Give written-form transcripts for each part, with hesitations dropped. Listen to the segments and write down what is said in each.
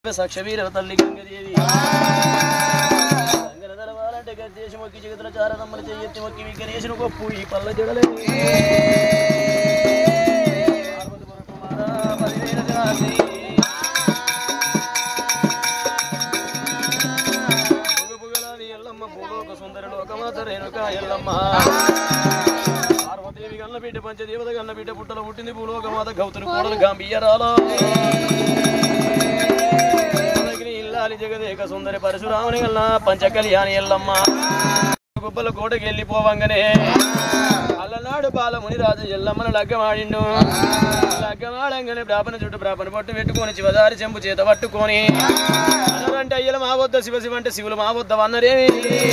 సాక్షవీర తల్లి గంగదేవి గంగరదలవాలంటే గద్దేశ మొక్కి జగతుల చారదమ్మలు చెయ్యెత్తి మొక్కి విఘ్నేశుని గొప్పు ఈ పల్ల జడలే ఎల్లమ్మ భూలోక సుందర లోకమాత రేణుక ఎల్లమ్మ పార్వతీదేవి గన్న బిడ్డ పంచదేవత గన్న బిడ్డ పుట్టల పుట్టింది భూలోకమాత గౌతుని కోడలు గాంభీర్యాలో ఇల్లాలి జగదేక సుందరి పరశురాముని గల్ల పంచ కళ్యాణి ఎల్లమ్మ గుబ్బల కోటకి వెళ్ళిపోవంగానే అల్లనాడు బాలముని రాజు ఎల్లమ్మను లగ్గమాడిండు లగ్గమాడంగానే బ్రాహ్మణ చుట్టూ బ్రాహ్మణ పట్టు పెట్టుకొని శివదారి చెంపు చేత పట్టుకొని అన్నారంటే అయ్యలు మా వద్ద శివ శివ అంటే శివులు మా వద్ద అన్నరేమి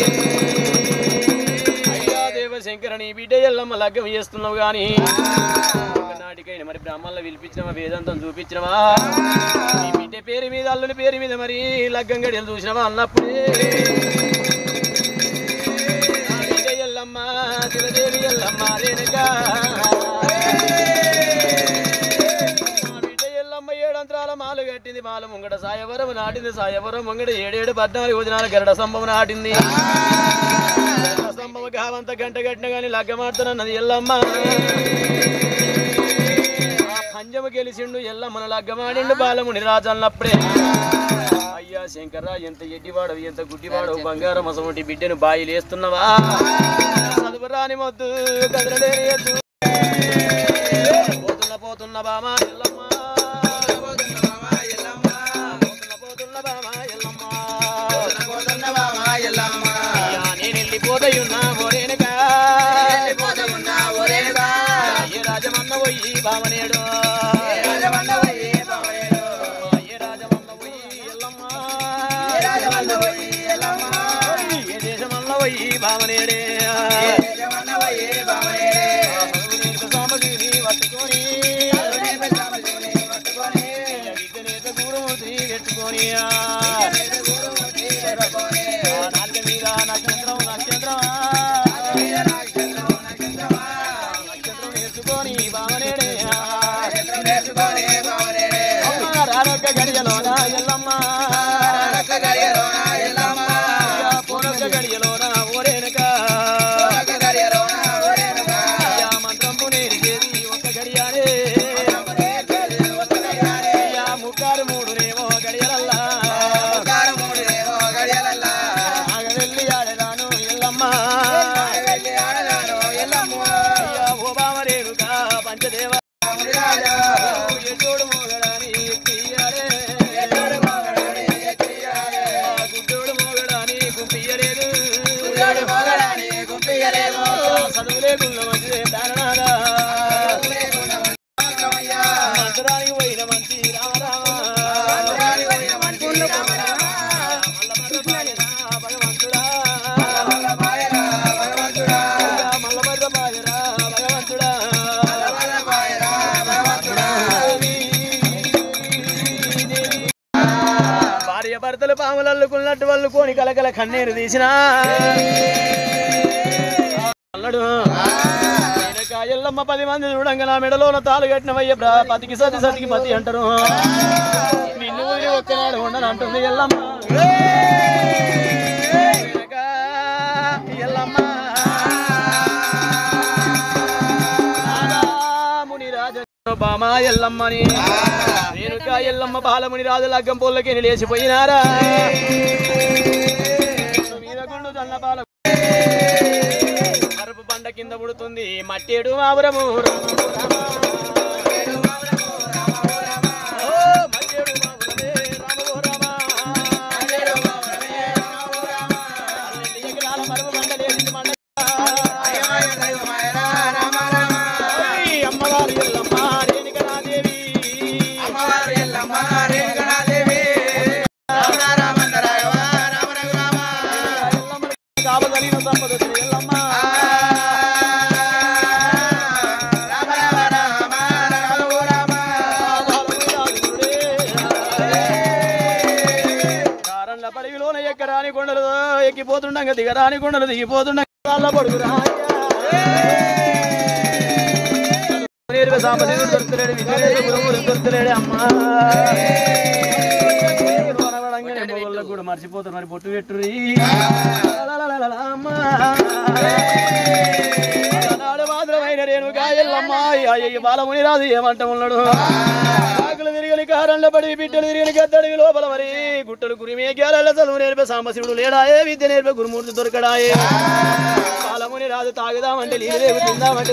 అయ్యా దేవశంకర నీ బిడ్డ ఎల్లమ్మ లగ్గం చేస్తున్నావు గాని నాటికైనా మరి బ్రాహ్మణులు పిలిపించినవా వేదాంతం చూపించినవా నీ బిడ్డ పేరు మీద అల్లుని పేరు మీద మరి లగ్గం గడియలు చూసినవా అన్నప్పుడే ఎల్లమ్మ శివదేవి ఎల్లమ్మ రేణుకా బిడ్డ ఎల్లమ్మ ఏడంత్రాల మాలు కట్టింది మాల ముంగడ సాయవరం నాటింది సాయవరం ముంగడ 7 14 యోజనాల గరడ స్తంభం నాటింది స్తంభం కావంత గంట కట్టిన గాని లగ్గమాడుతున్నది ఎల్లమ్మ పంజము గెలిచిండు ఎల్లమ్మన లగ్గమాడిండు బాలముని రాజు అన్నప్పుడే అయ్యా శంకర్రా ఎంత ఎడ్డివాడవు ఎంత గుడ్డివాడవు బంగారం అసమంటి బిడ్డను బాయిలేస్తున్నావా చదువు రాని మొద్దు కదలలేని ఎద్దు పోతున్న బామా ఎల్లమ్మ పోతున్న బామా ఎల్లమ్మ నేను వెళ్ళిపోతయున్నా ఓరేనుగా ఏ రాజమన్న పోయి బామనేడు భావనేడే సామగ్రి పట్టుకొని విద్యనేత గురుమూర్తి పెట్టుకొని నాలుక మీద నక్షత్రం నక్షత్రం నేర్చుకొని భావనేడే రారొక్క గడియలోన ఎల్లమ్మ పూరొక్క గడియలోన ఓరేనుక మంత్రంపు నేర్చేది ఒక్క గడియారే ముక్కారు మూడునేమో గడియలల్లా వెళ్ళి ఆడదాను ఎల్లమ్మ ఓ బామరేనుక పంచదేవ ఎటోడు మోగడాని గుడ్డోడు మోగడాని గుంపియ్యలేదు చదువులే గుళ్ళ మంచిదే దాననాదా మంత్రానికి పోయిన మంచి రామరామ భగవంతుడా మల్లమర్ర బాయరా భగవంతుడా భార్య భర్తలు పాములు అల్లుకున్నట్టు వాళ్ళు కోని కలకల కన్నీరు తీసినా అల్లడు ఎల్లమ్మ 10 మంది చూడంగా నా మెడలోన తాలు కట్టినవయ్య పతికి సతి సతికి పతి అంటారు నిన్ను ఊరి ఒక్కనాడు ఉండను అంటుంది ఎల్లమ్మ ఎల్లమ్మ ముని రాజ బామా ఎల్లమ్మని రేణుకా ఎల్లమ్మ బాలముని రాజు లగ్గం పొల్లకి లేచిపోయినారా మీద గుండు దన్న బాల అరుపు బండ కింద పుడుతుంది మట్టేడు మావురము అమ్మవారు ఎల్లమ్మ రేణుకనాదేవి కావగలిగిన సంపద ఎల్లమ్మ పడివిలోన ఎక్కరాని కొండలు ఎక్కిపోతుండగా దిగరాని కొండలు దిగిపోతుండగా పడుకురా సాంబదేవుడు దొరుకుతలేడు విజయదేవుడు దొరుకుతలేడు అమ్మా ఆడోళ్ళకు కూడా మర్చిపోతారు మరి బొట్టు పెట్టుర్రి నాడు మాత్రమైన రేణుగా ఎల్లమ్మ అయ్య బాలముని రాదు ఏమంట ఉన్నాడు ఆకులు తిరిగిన కారంలో పడి బిడ్డలు తిరిగిన గద్దడివి లోపల మరి గుట్టలు గురిమే గేల చదువు నేర్పే సాంబశివుడు లేడాయే విద్య నేర్పే గురుమూర్తి దొరకడాయే బాలముని రాదు తాగుదామంటే నీళ్ళు రేపు తిందామంటే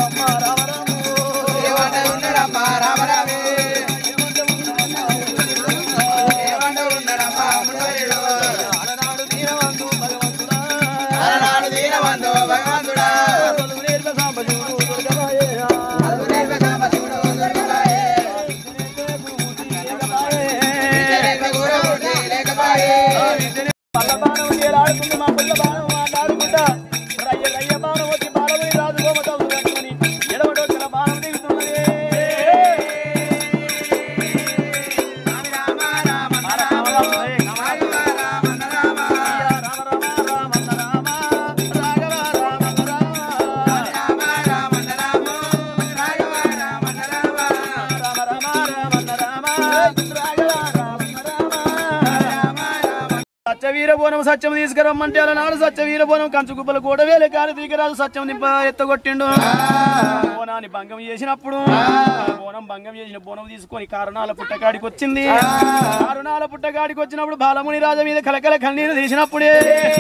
సత్యవీరబోనం సత్యం తీసుకురమ్మంటే అలా నాడు సత్యవీరబోనం కంచు గుబ్బలు కూడా వేలే కాని దిగరాజు సత్యం దింప ఎత్తగొట్టిండు బోనాన్ని భంగం చేసినప్పుడు బోనం భంగం చేసిన బోనం తీసుకొని కారణాల పుట్టకాడికి వచ్చింది కారణాల పుట్టకాడికి వచ్చినప్పుడు బాలముని రాజు మీద కలకల కన్నీరు తీసినప్పుడే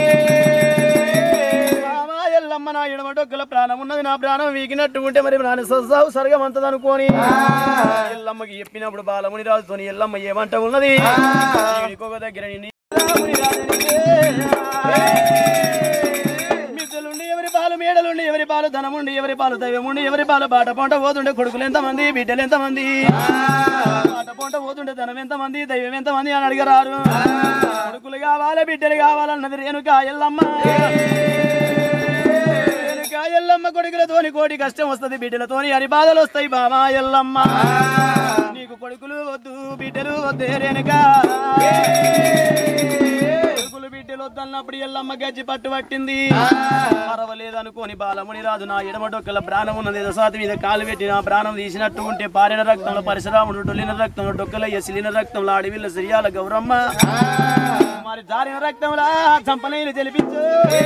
ఎల్లమ్మ నా ఎడమటొక్కల ప్రాణం ఉన్నది నా ప్రాణం వీకినట్టు ఉంటే మరి ప్రాణం సర్గం అంతది అనుకోని ఎల్లమ్మకి చెప్పినప్పుడు బాలముని రాజుతో ఎల్లమ్మ ఏమంట ఉన్నది ఇంకొక దగ్గర మిత్రులుండి ఎవరి పాలు మేడలుండి ఎవరి పాలు ధనముండి ఎవరి పాలు దైవముండి ఎవరి పాలు బాట పొంట పోతుండే కొడుకులు ఎంతమంది బిడ్డలు ఎంతమంది బాట పొంట పోతుండే ధనం ఎంతమంది దైవం ఎంతమంది అని అడిగరారు కొడుకులు కావాలి బిడ్డలు కావాలన్నది రేణుకా ఎల్లమ్మ రేణుకా ఎల్లమ్మ కొడుకులతోని కోటి కష్టం వస్తుంది బిడ్డలతోని అరి బాధలు వస్తాయి బామా ఎల్లమ్మ నీకు కొడుకులు వద్దు బిడ్డలు వద్దే రేణుకా కొడుకులు బిడ్డలు వద్దన్నప్పుడు ఎల్లమ్మ గజ్జి పట్టు పట్టింది పర్వలేదనుకోని బాలముని రాజు నా ఎడమడొక్కల ప్రాణం ఉన్నది దశాతి మీద కాలు పెట్టి నా ప్రాణం తీసినట్టు ఉంటే పారిన రక్తంలో పరశురాముడు డొల్లిన రక్తంలో డొక్కలయ్య సిలిన రక్తంలో అడవిల్ల సిరియాల గౌరమ్మ మరి జారిన రక్తంలో చంపనీలు తెలిపించు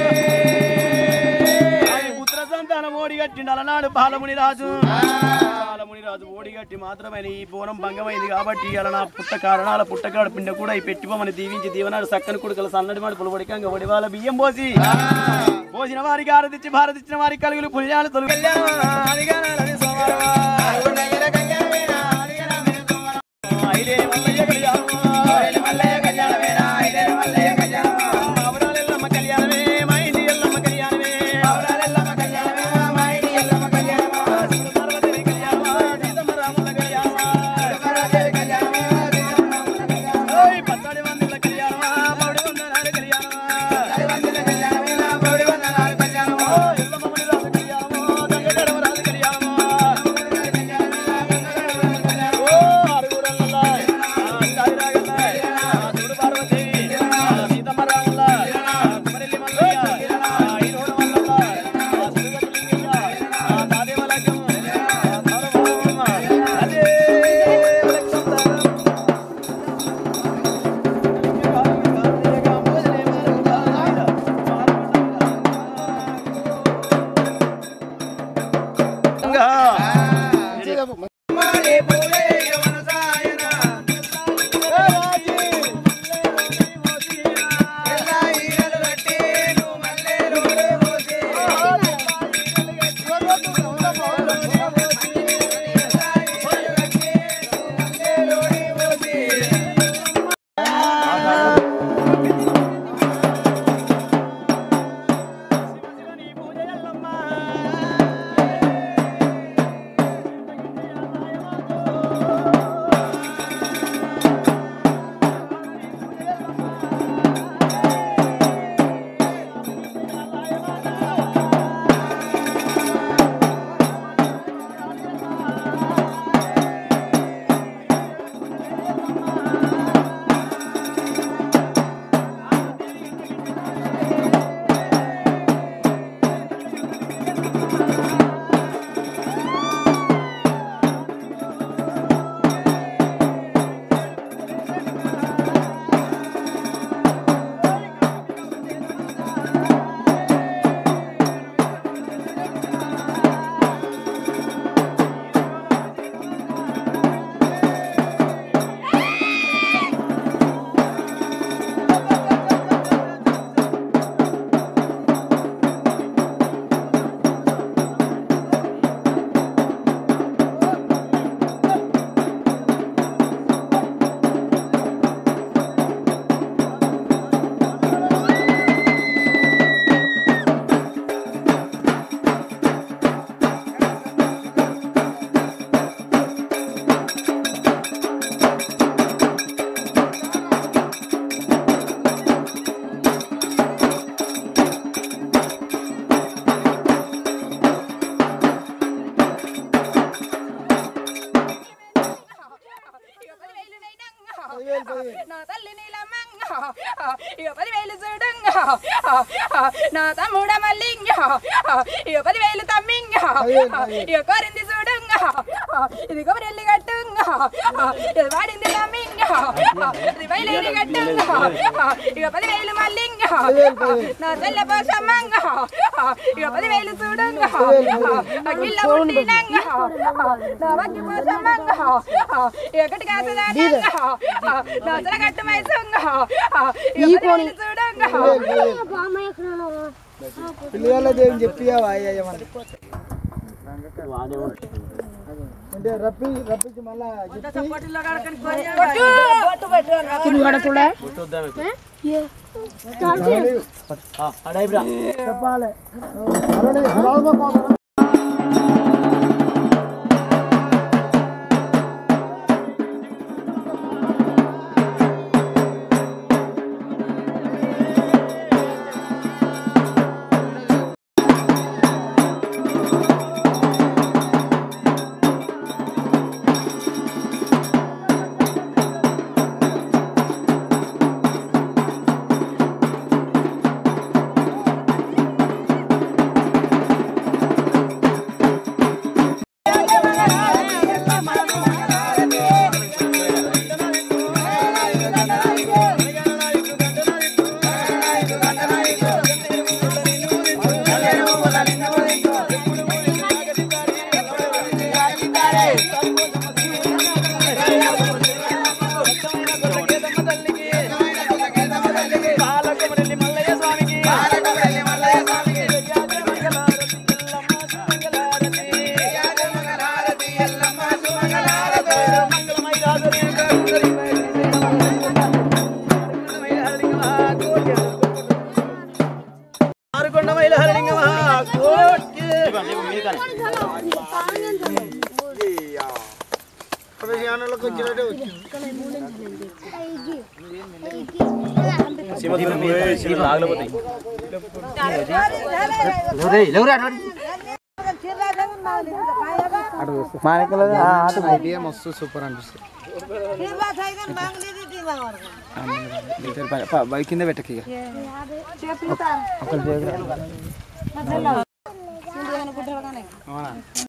పుత్ర సంతానం ఓడిగట్టిండు అలనాడు బాలముని రాజు ఓడిగట్టి మాత్రమే ఈ బోనం భంగమైంది కాబట్టి అలా నా పుట్ట కారణాల పుట్టకాడు పిండ కూడా ఈ పెట్టిపోమని దీవించి దీవనాడు సక్కని కొడుకుల సన్నడి మాడు పులబడికంగా ఒడివాళ్ళ బియ్యం పోసిన వారికి ఆరతిచ్చి భారతిచ్చిన వారికి కలుగులు పుణ్యాలు తొలగి నా తల్లి నీలమ్మంగ ఇక 10,000 చూడంగ నా తమ్ముడ మల్లింగ ఇక 10,000 తమ్మింగ ఇక కోరింది చూడంగ ఇది కొబ్బరి కట్టుంగ ఇది వాడింది తమ్మింగ ఇది బయలు కట్టుంగ ఇక 10,000 మల్లింగ నా తెల్ల పోసమ్మంగ ఇక 10,000 చూడంగ అగిల్ల పుట్టినంగ నా వగ్గి పోసమ్మంగ ఇక గట్టి కాసదానంగ నా తలగట్టు మైసంగ ఇక 10,000 చూడంగ పిల్లలదేం చెప్పియావా అయ్యమని అంటే రప్పించి మళ్ళా చెప్పాలి ఐడియా మస్తు సూపర్ అనిపిస్తుంది కింద పెట్టకి